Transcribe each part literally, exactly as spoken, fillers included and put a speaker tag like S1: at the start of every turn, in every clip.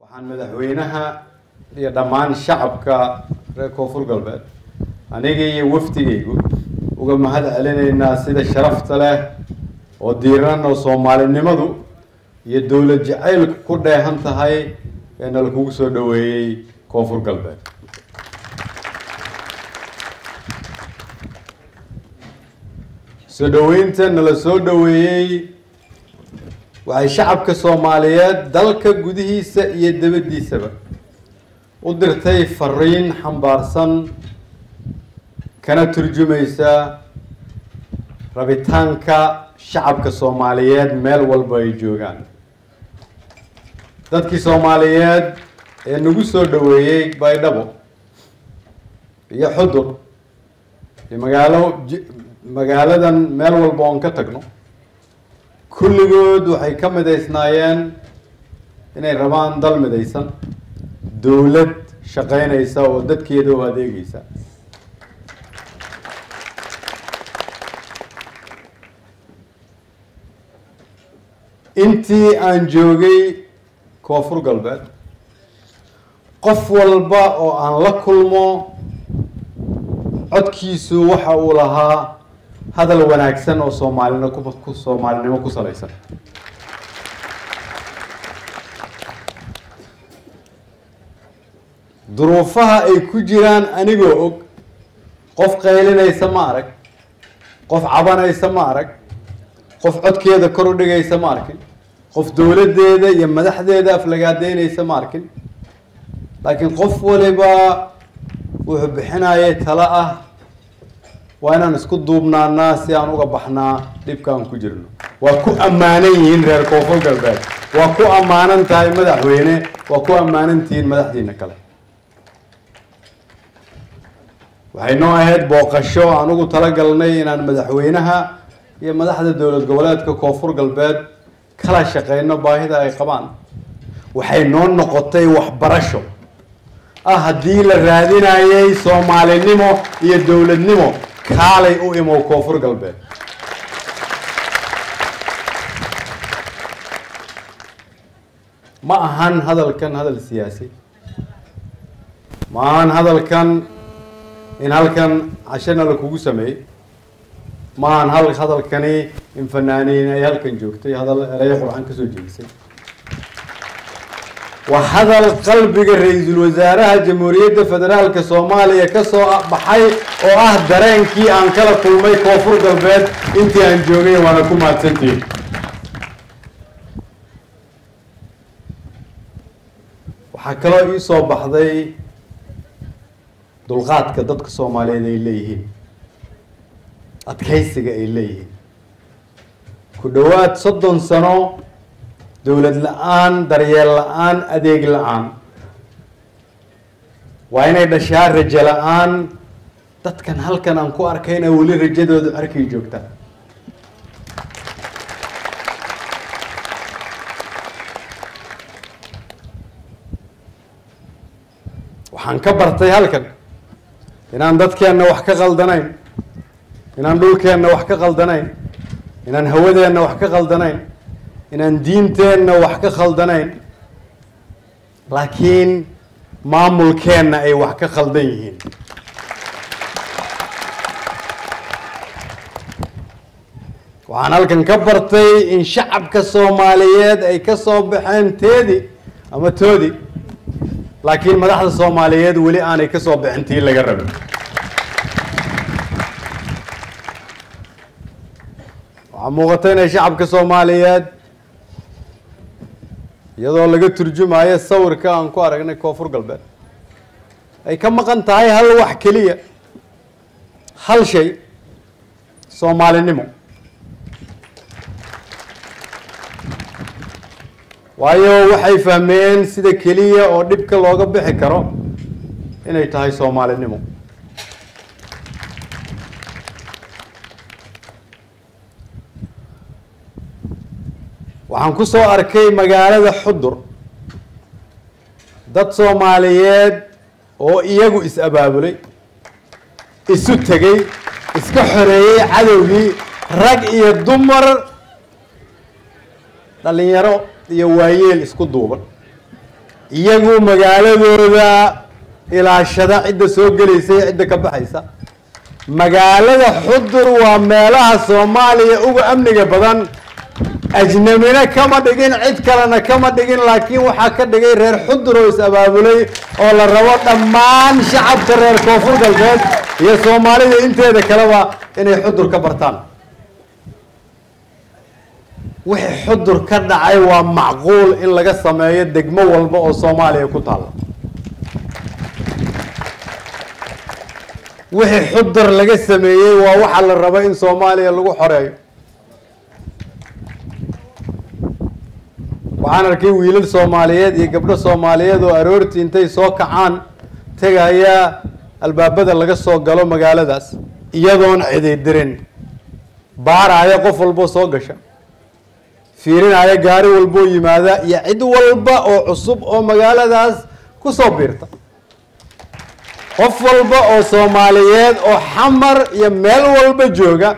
S1: waxaan madaxweynaha iyo dhammaan shacabka reer koonfur galbeed aniga iyo wafdigaygu uga mahad celinaynaa sida sharafta leh oo diiran oo Soomaalinimadu iyo dawlad jacaylku ku dheehan tahay ee nala kugu soo dhaweeyay koonfur galbeed. soo dhaweynta nala soo dhaweeyay waxay shacabka Soomaaliyeed dalka gudihiisa iyo dibaddiisaba u dirtay fariin xambaarsan kana turjumaysa rabitaanka shacabka Soomaaliyeed meel walba ay joogaan. dadkii Soomaaliyeed ee nagu soo dhaweeyay Baydhabo iyo Xudur iyo magaalo magaaladan meel walba oo ka tagno kulligood waxay ka midaysnaayeen inay rabaan dal midaysan dawlad shaqaynaysa oo dadkeeda u adeegaysa. intii aan joogay koonfur galbeed qof walba oo aan la kulmo codkiisu waxa uu lahaa hadal wanaagsan oo Soomaalina ku Soomaalinimo ku salaysan. duruufaha ay ku jiraan anigoo og qof qaylinaysa ma arag qof cabanaysa ma arag qof codkeeda kor u dhigaysa ma arkin qof dawladeeda iyo madaxdeeda aflagaadeynaysa ma arkin laakiin qof waliba wuxuu bixinayay talo ah waa inaan isku duubnaanaa si aan uga baxnaa dhibkaan ku jirno. waa ku ammaanan yihiin reer koonfur galbeed waa ku ammaanan tahay madaxweyne waa ku ammaanan tihiin madaxdiina kale. waxay noo ahayd booqasho aan ugu talagalnay inaan madaxweynaha iyo madaxda dowlad goboleedka koonfur galbeed kala shaqeyno baahida ay qabaan. waxay noo noqotay waxbarasho ah haddii la raadinayay Soomaalinimo iyo dawladnimo kaalay u imow koonfur galbeed. ma ahan hadalkan hadal siyaasi ma ahan hadalkan in halkan cashana la kugu sameeyay ma ahan hal hadalkani in fanaaniin ay halkan joogtay hadal eray quraan ka soo jeedisay. waa hadal qalbiga ra'iisul wasaaraha jamhuuriyadda federaalka Soomaaliya ka soo baxay oo ah dareenkii aan kala kulmay koonfur galbeed intii aan joogay waana ku mahadsantihiin. waxaa kaloo ii soo baxday dulqaadka dadka Soomaaliyeed ay leeyihiin adkaysiga ay leeyihiin. ku dhawaad soddon sano dawlad la'aan daryeel la'aan adeeg la'aan waa inay dhashaa rajo la'aan dadkan halkan aan ku arkayna weli rajadooda arkay joogta. waxaan ka bartay halkan inaan dadkeenna wax ka qaldanayn inaan dhulkeenna wax ka qaldanayn inaan hawadeenna wax ka qaldanayn inaan diinteenna wax ka khaldanayn laakiin maamulkeenna ay wax ka khaldan yihiin. waxaan halkan ka bartay in shacabka Soomaaliyeed ay ka soo baxeen teedii ama toodii laakiin madaxda Soomaaliyeed weli aanay ka soo bixin tii laga rabay. waxaa muuqata inay shacabka Soomaaliyeed iyadoo laga turjumayo sawirka aan ku aragnay koonfur galbeed ay ka maqan tahay hal wax keliya hal shay Soomaalinimo. waayo waxay fahmeen sida keliya oo dhibka looga bixi karo inay tahay Soomaalinimo. waxaan ku soo arkay magaalada Xudur dad Soomaaliyeed oo iyagu is abaabulay isu tagay iska xoreeyay cadowgii rag iyo dumar dhalinyaro iyo waayeel isku duuban iyagu magaaladooda ilaashada cidda soo gelaysa cidda ka baxaysa magaalada Xudur waa meelaha Soomaaliya ugu amniga badan ajnabina kama dhigin cid kalena kama dhigin laakiin waxa ka dhigay reer Xudur oo is abaabulay oo la rabo dhammaan shacabka reer Koonfur Galbeed iyo Soomaalida inteeda kaleba inay Xudur ka bartaan wixii Xudur ka dhacay waa macquul in laga sameeyo degmo walba oo Soomaaliya ku taal wixii Xudur laga sameeyay waa waxa la rabo in Soomaaliya lagu xoreeyo waxaan arkay wiilal Soomaaliyeed iyo gabdho Soomaaliyeed oo aroortii intay soo kacaan tagaya albaabada laga soo galo magaaladaas iyadoon ciididirin baaraya qof walba soo gasha fiirinaya gaari walba yimaada iyo cid walba oo cusub oo magaaladaas ku soo biirta qof walba oo Soomaaliyeed oo xamar iyo meel walba jooga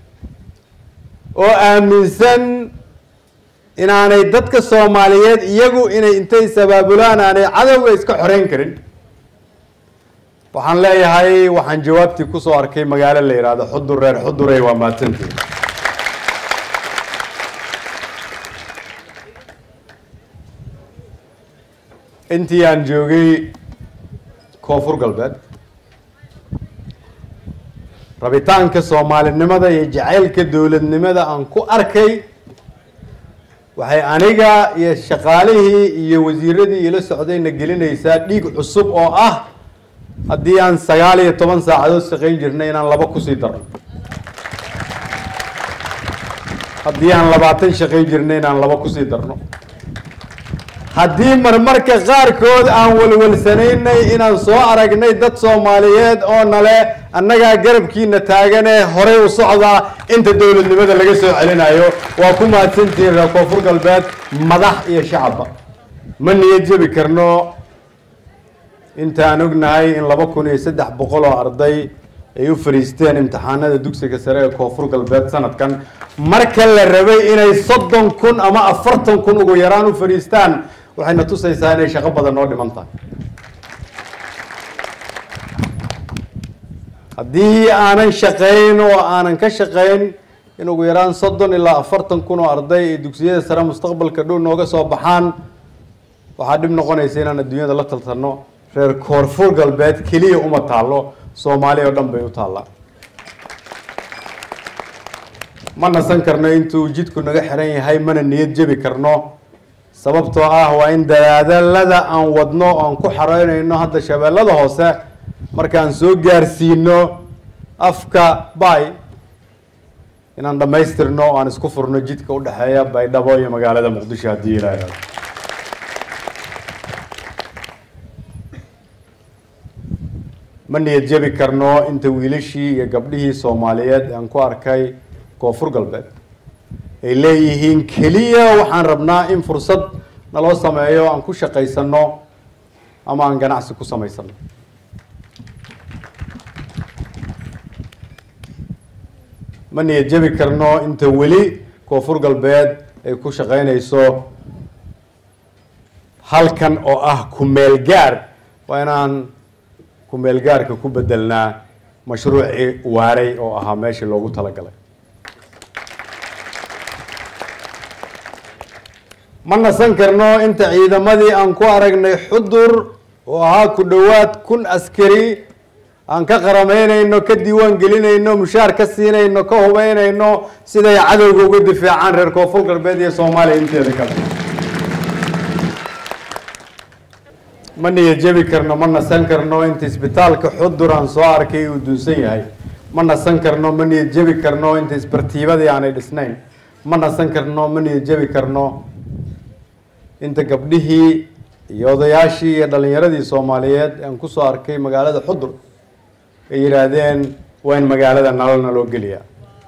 S1: oo aaminsan inaanay dadka Soomaaliyeed iyagu inay intay sabaabulaan aanay cadawga iska xoreyn karin waxaan leeyahay waxaan jawaabtii ku soo arkay magaalo la yiraahdo Xudur reer Xuduray waa maatantii intii aan joogay Koonfur Galbeed rabitaanka Soomaalinimada iyo jacaylka dawladnimada aan ku arkay waxay aniga iyo shaqaalihii iyo wasiiradii ila socdayna gelinaysaa dhiig cusub oo ah haddii aan sagaal iyo toban saacadood shaqayn jirnay inaan laba ku sii darno haddii aan labaatan shaqayn jirnay inaan laba ku sii darno haddii marmarka qaarkood aan walwalsanaynay inaan soo aragnay dad Soomaaliyeed oo nale annaga garabkiina taagan ee hore u socda inta dawladnimada laga soo celinayo waa ku mahadsantiin reer Koonfur Galbeed madax iyo shacabba ma niyad jabi karno intaan ognahay in laba kun iyo saddex boqol oo arday ay u fariisteen imtixaanada dugsiga sare ee Koonfur Galbeed sanadkan marka la rabay inay soddon kun ama afartan kun ugu yaraan u fariistaan waxayna tusaysaa inay shaqo badan oo dhiman tahay haddii aanan shaqayn oo aanan ka shaqayn in ugu yaraan soddon ilaa afartan kun oo arday ee dugsiyada sare mustaqbalka dhow nooga soo baxaan waxaa dhib noqonaysa inaan adduunyada la taltano reer Koonfur Galbeed keliya uma taalo Soomaaliya oo dhan bay u taallaa ma nasan karno intuu jidku naga xiran yahay mana niyad jabi karno sababtoo ah waa in dadaalada aan wadno aan ku xareynayno hadda shabeellada hoose markaan soo gaarsiino afka bay inaan dhamaystirno aan isku furno jidka u dhaxeeya Baydhabo iyo magaalada Muqdisho haddii ilaahay ma niyad jabi karno inta wiilashii iyo gabdhihii Soomaaliyeed aan ku arkay Koonfur Galbeed ay leeyihiin keliya waxaan rabnaa in fursad naloo sameeyo aan ku shaqaysano ama aan ganacsi ku samaysano ma niyad jabi karno inta weli Koonfur Galbeed ay ku shaqaynayso halkan oo ah ku meel gaar waa inaan ku meel gaarka ku bedelnaa mashruuci waaray oo ahaa meeshii loogu talagalay ma nasan karno inta ciidamadii aan ku aragnay Xudur oo ahaa ku dhawaad kun askari aan ka qarameynayno ka diiwaan gelinayno mushaar ka siinayno ka hubeynayno siday cadowga uga difaacaan reer Koonfur Galbeed iyo Soomaaliya inteeda kale ma niyad jabi karno ma nasan karno inta isbitaalka Xudur aan soo arkay uu dunsan yahay ma nasan karno ma niyad jabi karno inta isbartiibadii aanay dhisnayn ma nasan karno ma niyad jabi karno inta gabdhihii iyo odayaashii iyo dhalinyaradii Soomaaliyeed aan ku soo arkay magaalada Xudur ay yiraahdeen waa in magaalada nalna loo geliyaa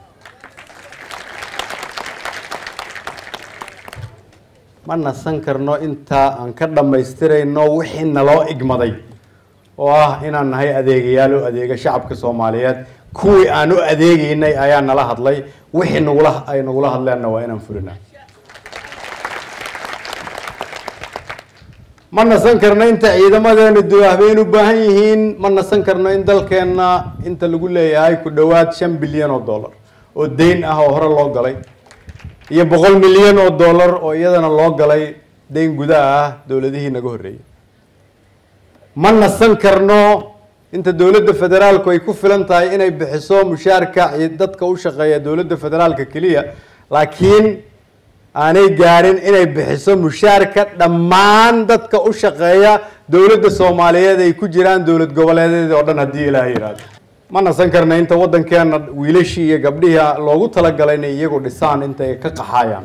S1: ma nasan karno inta aan ka dhamaystirayno wixii naloo igmaday oo ah inaan nahay adeegayaal oo adeega shacabka Soomaaliyeed kuwii aan u adeegaynay ayaa nala hadlay wixii nagula ay nagula hadleenna waa inaan fulinaa ma nasan karno inta ciidamadeena duwaahbeen u baahan yihiin ma nasan karno in dalkeenna inta lagu leeyahay ku dhowaad shan bilyan oo dollar oo deyn ah oo hore loo galay iyo boqol milyan oo dollar oo iyadana loo galay deyn gudaha ah dowladihii naga horreeyay ma nasan karno inta dowladda federaalku ay ku filan tahay inay bixiso mushaarka dadka u shaqeeya dowladda federaalka keliya laakiin aanay gaarin inay bixiso mushaarka dhammaan dadka u shaqeeya dowladda Soomaaliyeed ay ku jiraan dowlad goboleedyada oo dhan haddii Ilaahay yiraahdo ma nasan karno inta waddankeena wiilashii iyo gabdhihi loogu talagalay inay iyagu dhisaan inta ay ka qaxayaan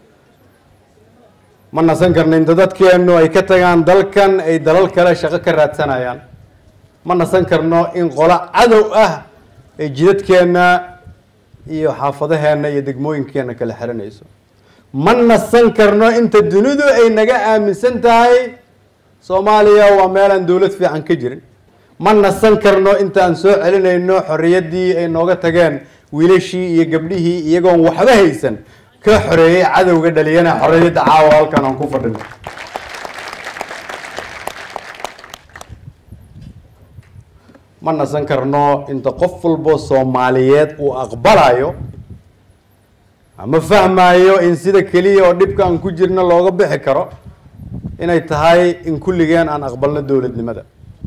S1: ma nasan karno inta dadkeenu ay ka tagaan dalkan ay dalal kale shaqo ka raadsanayaan ma nasan karno in qola cadow ah ay jidadkeena iyo xaafadaheena iyo degmooyinkeena kala xiranayso ma nasan karno inta dunidu ay naga aaminsan tahay Soomaaliya waa meel aan dawlad fiican ka jirin ma nasan karno inta aan soo celinayno xorriyadii ay nooga tageen wiilashii iyo gabdhihii iyagoon waxba haysan ka xoreeyay cadowga dhaliyana xorriyadda caawa halkan aan ku fadhino ma nasan karno inta qof walbo Soomaaliyeed uu aqbalayo ama fahmayo in sida kaliya oo dhibka aan ku jirno looga bixi karo inay tahay in kulligeen aan aqbalno dawladnimada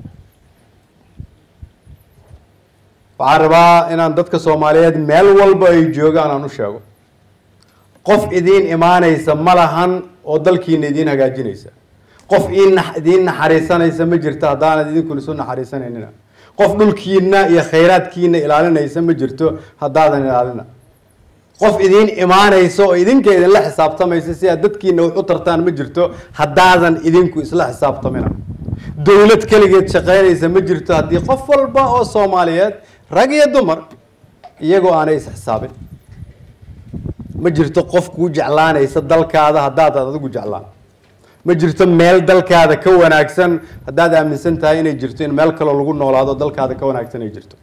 S1: waxaan rabaa inaan dadka Soomaaliyeed meel walba ay joogaan aan u sheego qof idiin imaanaysa ma lahan oo dalkiina idiin hagaajinaysa qof idiin naxariisanaysa ma jirto haddaan idinkuna soo naxariisanayna qof dhulkiina iyo khayraadkiina ilaalinaysa ma jirto haddaadan ilaalina qof idiin imaanayso oo idinka idin la xisaabtamaysa si aad dadkiina wax u tartaan ma jirto haddaadan idinku isla xisaabtamina dawlad kaligeed shaqaynaysa ma jirto haddii qof walba oo Soomaaliyeed rag iyo dumar iyagoo aanay is xisaabin ma jirto qof ku jeclaanaysa dalkaada haddaad adigu jeclaan ma jirto meel dalkaada ka wanaagsan haddaad aaminsan tahay inay jirto in meel kale lagu noolaado dalkaada ka wanaagsan ay jirto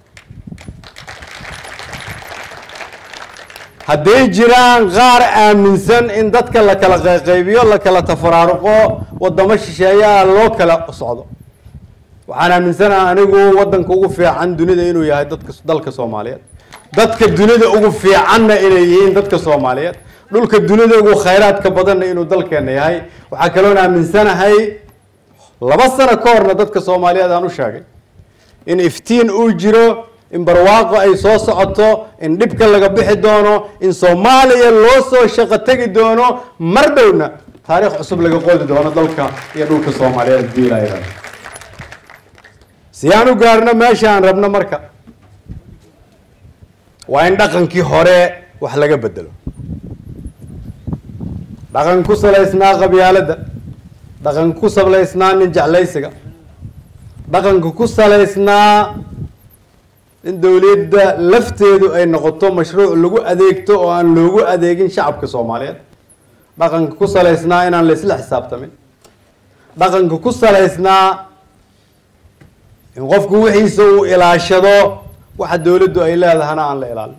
S1: hadday jiraan qaar aaminsan in dadka la kala qaybiyo la kala tafaraaruqo wadamo shisheeyaa loo kala socdo waxaan aaminsanahay anigu waddanka ugu fiican dunida inuu yahay dadka dalka Soomaaliyeed dadka dunida ugu fiicanna inay yihiin dadka Soomaaliyeed dhulka dunida ugu khayraadka badanna inuu dalkeena yahay waxa kale oo aaminsanahay laba sano ka horna dadka Soomaaliyeed aan u sheegay in iftiin uu jiro in barwaaqo ay soo socoto in dhibka laga bixi doono in Soomaaliya loo soo shaqo tagi doono mar dhowna taariikh cusub laga qoodi doono dalka iyo dhulka Soomaaliyeed diilayda si aanu gaarno meesha aan rabno marka waa in dhaqankii hore wax laga bedelo dhaqan ku salaysnaa qabyaaladda dhaqan ku salaysnaa nin jeclaysiga dhaqan ku salaysnaa in dawladda lafteedu ay noqoto mashruuc lagu adeegto oo aan loogu adeegin shacabka Soomaaliyeed dhaqanka ku salaysnaa inaan la isla xisaabtamin dhaqanka ku salaysnaa in qofku wixiisa uu ilaashado waxa dawladdu ay leedahana aan la ilaalin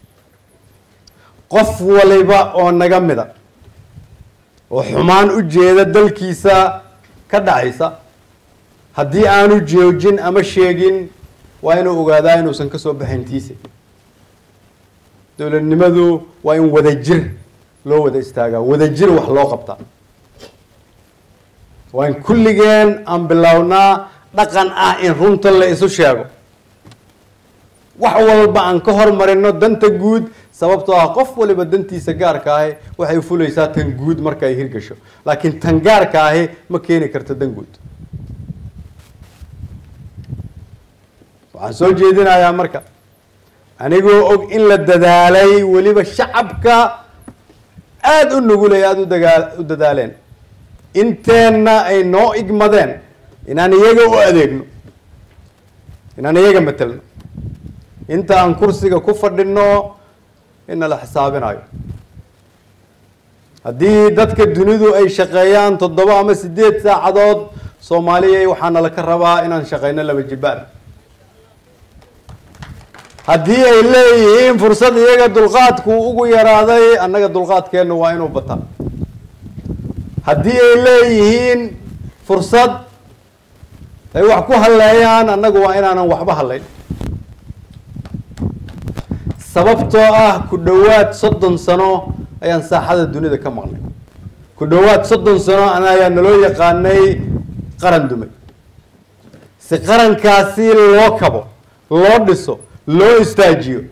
S1: qof waliba oo naga mida oo xumaan u jeeda dalkiisa ka dhacaysa haddii aanu joojin ama sheegin waa inuu ogaadaa inuusan ka soo baxayn tiisa dawladnimadu waa in wadajir loo wada istaagaa wadajir wax loo qabtaa waa in kulligeen aan bilownaa dhaqan ah in runta la isu sheego wax walba aan ka hormarino danta guud sababtoo ah qof waliba dantiisa gaarka ah waxay u fulaysaa tan guud marka ay hirgasho laakiin tan gaarka ah ma keeni karto dan guud waxaan soo jeedinayaa marka anigoo og in la dadaalay waliba shacabka aad u nugulay aad u dagaal u dadaaleen inteena ay noo igmadeen inaan iyaga u adeegno inaan iyaga matelno inta aan kursiga ku fadhino in la xisaabinayo haddii dadka dunidu ay shaqeeyaan toddoba ama sideed saacadood Soomaaliya waxaana la ka rabaa inaan shaqeyno laba jibaar haddii ay leeyihiin fursad iyaga dulqaadku ugu yaraaday annaga dulqaadkeenu waa inuu bataa haddii ay leeyihiin fursad ay wax ku halleeyaan annagu waa inaanan waxba hallayn sababtoo ah ku dhowaad soddon sano ayaan saaxada dunida ka maqnay ku dhowaad soddon sano ana ayaa naloo yaqaanay qaran dumay si qarankaasi loo kabo loo dhiso loo istaajiyo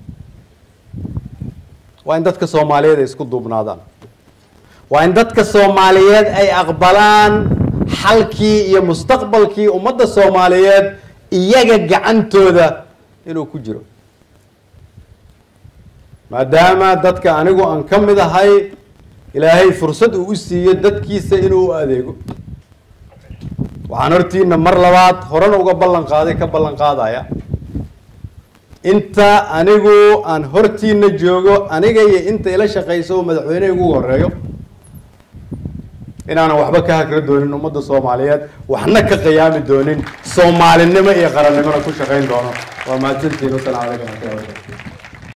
S1: waa in dadka Soomaaliyeed ay isku duubnaadaan waa in dadka Soomaaliyeed ay aqbalaan xalkii iyo mustaqbalkii ummadda Soomaaliyeed iyaga gacantooda inuu ku jiro maadaama dadka anigu aan ka mid ahay ilaahay fursad uu u siiyay dadkiisa inuu u adeego waxaan hortiina mar labaad horena uga ballan qaaday ka ballan qaadaya inta anigu aan hortiina joogo aniga iyo inta ila shaqeyso madaxweynaha ugu horeeyo inaanan waxba ka hakra doonin ummadda Soomaaliyeed waxna ka qiyaami doonin Soomaalinimo iyo qarannimada ku shaqeyn doono waa mahadsantihiin. Assalaamu calaykum.